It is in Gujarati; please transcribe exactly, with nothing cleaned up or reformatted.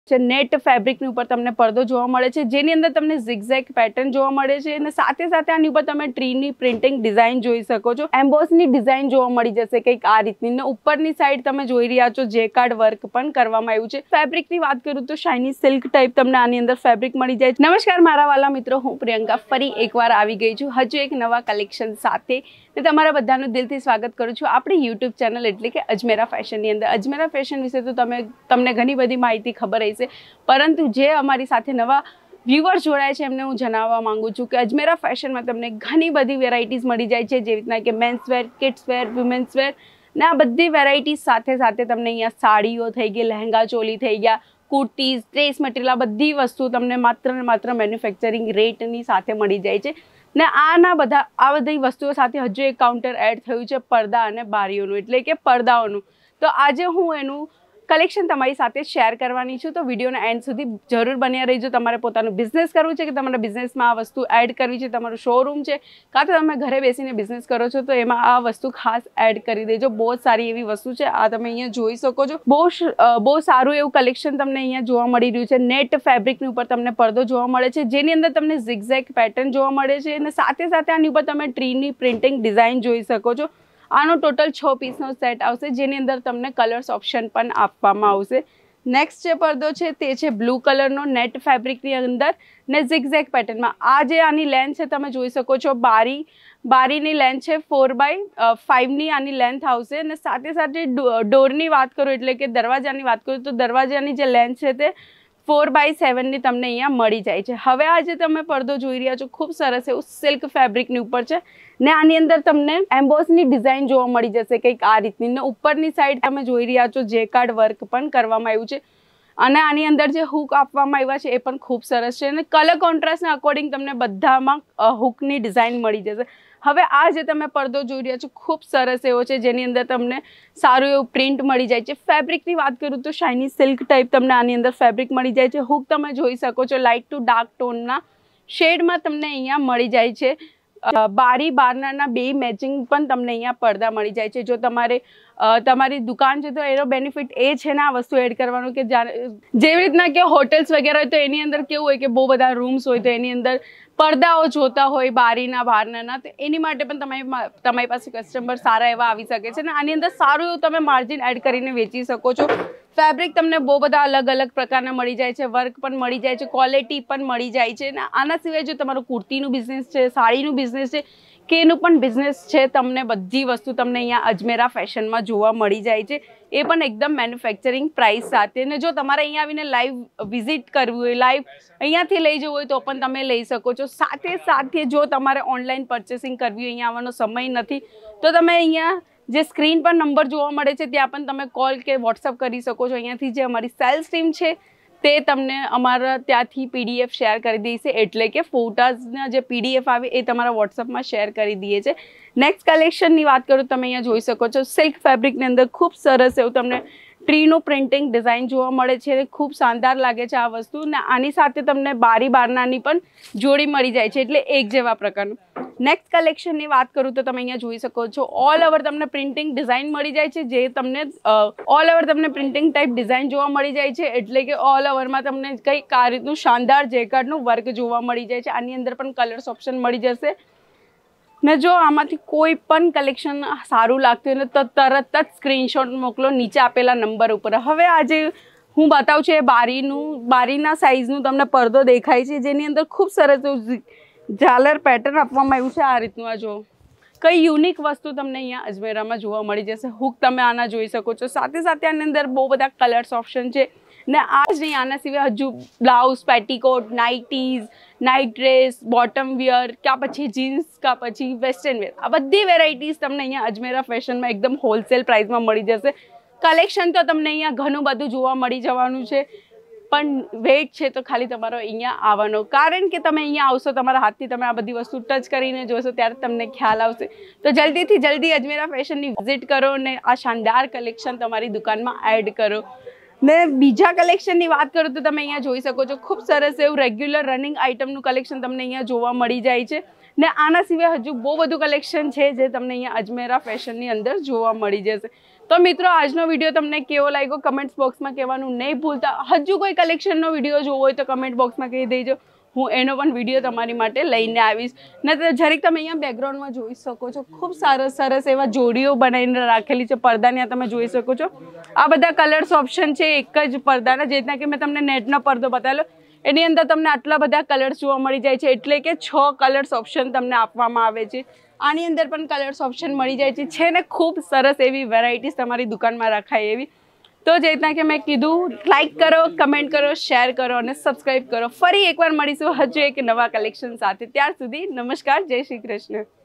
नेट फेब्रिक ઉપર તમને પડદો જોવા મળે છે, જેની અંદર તમને ઝિગઝેગ પેટર્ન જોવા મળે છે અને સાથે સાથે આની ઉપર તમે ટ્રીની પ્રિન્ટિંગ ડિઝાઇન જોઈ શકો છો. એમ્બોસની ડિઝાઇન જોવા મળી જશે કંઈક આ રીતની ને ઉપરની સાઈડ તમે જોઈ રહ્યા છો જેકાર્ડ વર્ક પણ કરવામાં આવ્યું છે. ફેબ્રિકની વાત કરું તો શાઇની સિલ્ક ટાઈપ તમને આની અંદર ફેબ્રિક મળી જાય છે. નમસ્કાર મારા વાલા મિત્રો, હું પ્રિયંકા ફરી એકવાર આવી ગઈ છું હજુ એક નવા કલેક્શન સાથે ને તમારા બધાનું દિલથી સ્વાગત કરું છું આપણી યુટ્યુબ ચેનલ એટલે કે અજમેરા ફેશનની અંદર. અજમેરા ફેશન વિશે તો તમે તમને ઘણી બધી માહિતી ખબર હશે, પરંતુ જે અમારી સાથે નવા વ્યુઅર્સ જોડાય છે એમને હું જણાવવા માંગુ છું કે અજમેરા ફેશનમાં તમને ઘણી બધી વેરાયટીઝ મળી જાય છે, જેવી રીતના કે men's wear, kids wear, women's wear ને આ બધી વેરાયટીઝ સાથે સાથે તમને અહીંયા સાડીઓ થઈ ગઈ, લહેંગા ચોલી થઈ ગયા, કુર્તીઝ, ડ્રેસ મટીરિયલ, આ બધી વસ્તુ તમને માત્ર ને માત્ર મેન્યુફેક્ચરિંગ રેટની સાથે મળી જાય છે. ને આના બધા આ બધી વસ્તુઓ સાથે હજુ એક કાઉન્ટર એડ થયું છે પડદા અને બારીઓનું એટલે કે પડદાઓનું. તો આજે હું એનું કલેક્શન તમારી સાથે શેર કરવાની છું, તો વિડીયોના એન્ડ સુધી જરૂર બન્યા રહેજો. તમારે પોતાનું બિઝનેસ કરવું છે કે તમારા બિઝનેસમાં આ વસ્તુ એડ કરવી છે, તમારું શોરૂમ છે કાં તો તમે ઘરે બેસીને બિઝનેસ કરો છો તો એમાં આ વસ્તુ ખાસ એડ કરી દેજો. બહુ જ સારી એવી વસ્તુ છે, આ તમે અહીંયા જોઈ શકો છો. બહુ બહુ સારું એવું કલેક્શન તમને અહીંયા જોવા મળી રહ્યું છે. નેટ ફેબ્રિકની ઉપર તમને પડદો જોવા મળે છે, જેની અંદર તમને ઝિગઝેગ પેટર્ન જોવા મળે છે અને સાથે સાથે આની ઉપર તમે ટ્રીની પ્રિન્ટિંગ ડિઝાઇન જોઈ શકો છો. આનો ટોટલ છ પીસનો સેટ આવશે, જેની અંદર તમને કલર્સ ઓપ્શન પણ આપવામાં આવશે. નેક્સ્ટ જે પડદો છે તે છે બ્લુ કલરનો નેટ ફેબ્રિકની અંદર ને ઝિગઝેગ પેટર્નમાં. આ જે આની લેન્થ છે તમે જોઈ શકો છો, બારી બારીની લેન્થ છે ફોર બાય ફાઇવની આની લેન્થ આવશે અને સાથે સાથે ડોરની વાત કરું એટલે કે દરવાજાની વાત કરું તો દરવાજાની જે લેન્થ છે તે ફોર બાય સેવનની તમને અહીંયા મળી જાય છે. હવે આ જે તમે પડદો જોઈ રહ્યા છો ખૂબ સરસ એવું સિલ્ક ફેબ્રિકની ઉપર છે ને આની અંદર તમને એમ્બોસની ડિઝાઇન જોવા મળી જશે કંઈક આ રીતની ને ઉપરની સાઈડ તમે જોઈ રહ્યા છો જેકાર્ડ વર્ક પણ કરવામાં આવ્યું છે અને આની અંદર જે હુક આપવામાં આવ્યા છે એ પણ ખૂબ સરસ છે અને કલર કોન્ટ્રાસ્ટના અકોર્ડિંગ તમને બધામાં હુકની ડિઝાઇન મળી જશે. હવે આ જે તમે પડદો જોઈ રહ્યા છો ખૂબ સરસ એવો છે, જેની અંદર તમને સારું એવું પ્રિન્ટ મળી જાય છે. ફેબ્રિકની વાત કરું તો શાઇની સિલ્ક ટાઈપ તમને આની અંદર ફેબ્રિક મળી જાય છે. હુક તમે જોઈ શકો છો લાઇટ ટુ ડાર્ક ટોનના શેડમાં તમને અહીંયા મળી જાય છે. બારી બારનાના બે મેચિંગ પણ તમને અહીંયા પડદા મળી જાય છે. જો તમારે તમારી દુકાન છે તો એનો બેનિફિટ એ છે ને આ વસ્તુ એડ કરવાનું કે જ્યારે જેવી રીતના કે હોટેલ્સ વગેરે હોય તો એની અંદર કેવું હોય કે બહુ બધા રૂમ્સ હોય તો એની અંદર પડદાઓ જોતા હોય બારીના બહારના, તો એની માટે પણ તમારી તમારી પાસે કસ્ટમર સારા એવા આવી શકે છે ને આની અંદર સારું એવું તમે માર્જિન એડ કરીને વેચી શકો છો. ફેબ્રિક તમને બહુ બધા અલગ અલગ પ્રકારના મળી જાય છે, વર્ક પણ મળી જાય છે, ક્વોલિટી પણ મળી જાય છે ને આના સિવાય જો તમારું કુર્તીનું બિઝનેસ છે, સાડીનું બિઝનેસ છે કે એનું પણ બિઝનેસ છે, તમને બધી વસ્તુ તમને અહીંયા અજમેરા ફેશનમાં જોવા મળી જાય છે, એ પણ એકદમ મેન્યુફેક્ચરિંગ પ્રાઇસ સાથે. ને જો તમારે અહીંયા આવીને લાઈવ વિઝિટ કરવી હોય, લાઈવ અહીંયાથી લઈ જવું હોય તો પણ તમે લઈ શકો છો. સાથે સાથે જો તમારે ઓનલાઈન પરચેસિંગ કરવી હોય, અહીંયા આવવાનો સમય નથી તો તમે અહીંયા જે સ્ક્રીન પર નંબર જોવા મળે છે ત્યાં પણ તમે કોલ કે વોટ્સઅપ કરી શકો છો. અહીંયાથી જે અમારી સેલ્સ ટીમ છે તે તમને અમારા ત્યાંથી પીડીએફ શેર કરી દે છે, એટલે કે ફોટાઝના જે પીડીએફ આવે એ તમારા વોટ્સઅપમાં શેર કરી દઈએ છે. નેક્સ્ટ કલેક્શનની વાત કરું તમે અહીંયા જોઈ શકો છો સિલ્ક ફેબ્રિકની અંદર ખૂબ સરસ એવું તમને ટ્રીનું પ્રિન્ટિંગ ડિઝાઇન જોવા મળે છે, ખૂબ શાનદાર લાગે છે આ વસ્તુ ને આની સાથે તમને બારી બારનાની પણ જોડી મળી જાય છે એટલે એક જેવા પ્રકારનું. નેક્સ્ટ કલેક્શનની વાત કરું તો તમે અહીંયા જોઈ શકો છો ઓલ ઓવર તમને પ્રિન્ટિંગ ડિઝાઇન મળી જાય છે, જે તમને ઓલ ઓવર તમને પ્રિન્ટિંગ ટાઈપ ડિઝાઇન જોવા મળી જાય છે એટલે કે ઓલ ઓવરમાં તમને કંઈક આ રીતનું શાનદાર જેકાર્ડનું વર્ક જોવા મળી જાય છે. આની અંદર પણ કલર્સ ઓપ્શન મળી જશે ને જો આમાંથી કોઈ પણ કલેક્શન સારું લાગતું હોય ને તો તરત જ સ્ક્રીનશોટ મોકલો નીચે આપેલા નંબર ઉપર. હવે આજે હું બતાવું છું એ બારીનું બારીના સાઇઝનું તમને પડદો દેખાય છે, જેની અંદર ખૂબ સરસ ઝાલર પેટર્ન આપવામાં આવ્યું છે આ રીતનું. આ જો કઈ યુનિક વસ્તુ તમને અહીંયા અજમેરામાં જોવા મળી જશે. હુક તમે આના જોઈ શકો છો, સાથે સાથે આની અંદર બહુ બધા કલર્સ ઓપ્શન છે ને આ જ નહીં આના સિવાય હજુ blouse, petticoat, nighties, night dress, bottom wear ક્યાં પછી જીન્સ કાં પછી વેસ્ટર્ન વેર, આ બધી વેરાયટીઝ તમને અહીંયા અજમેરા ફેશનમાં એકદમ હોલસેલ પ્રાઇસમાં મળી જશે. કલેક્શન તો તમને અહીંયા ઘણું બધું જોવા મળી જવાનું છે, પણ વેઇટ છે તો ખાલી તમારો અહીંયા આવવાનો, કારણ કે તમે અહીંયા આવશો તમારા હાથથી તમે આ બધી વસ્તુ ટચ કરીને જોશો ત્યારે તમને ખ્યાલ આવશે. તો જલ્દીથી જલ્દી અજમેરા ફેશનની વિઝિટ કરો ને આ શાનદાર કલેક્શન તમારી દુકાનમાં એડ કરો. ને બીજા કલેક્શનની વાત કરું તો તમે અહીંયા જોઈ શકો છો ખૂબ સરસ એવું રેગ્યુલર રનિંગ આઇટમનું કલેક્શન તમને અહીંયા જોવા મળી જાય છે ને આના સિવાય હજુ બહુ બધું કલેક્શન છે જે તમને અહીંયા અજમેરા ફેશનની અંદર જોવા મળી જશે. तो मित्रों આજનો વિડીયો તમને કેવો લાગ્યો કમેન્ટ્સ બોક્સમાં કહેવાનું નહીં ભૂલતા। હજુ કોઈ કલેક્શનનો વિડીયો જોવો હોય તો કમેન્ટ બોક્સમાં કહી દેજો, હું એનો પણ વિડીયો તમારી માટે લઈને આવીશ। ને જરીક તમે અહીંયા બેકગ્રાઉન્ડમાં જોઈ શકો છો, ખૂબ સરસ સરસ એવા જોડીઓ બનાવીને રાખેલી છે પડદાની, તમે જોઈ શકો છો। આ બધા કલર્સ ઓપ્શન છે એક જ પડદાના, જેટલા કે મેં તમને નેટનો પડદો બતાવેલો એની અંદર તમને આટલા બધા કલર્સ જોવા મળી જાય છે, એટલે કે છ કલર્સ ઓપ્શન તમને આપવામાં આવે છે। આની અંદર પણ કલર્સ ઓપ્શન મળી જાય છે, છે ને ખૂબ સરસ એવી વેરાયટીઝ તમારી દુકાનમાં રખાય એવી। તો જે રીતના કે મેં કીધું, લાઇક કરો, કમેન્ટ કરો, શેર કરો અને સબસ્ક્રાઈબ કરો। ફરી એકવાર મળીશું હજુ એક નવા કલેક્શન સાથે, ત્યાર સુધી નમસ્કાર, જય શ્રી કૃષ્ણ।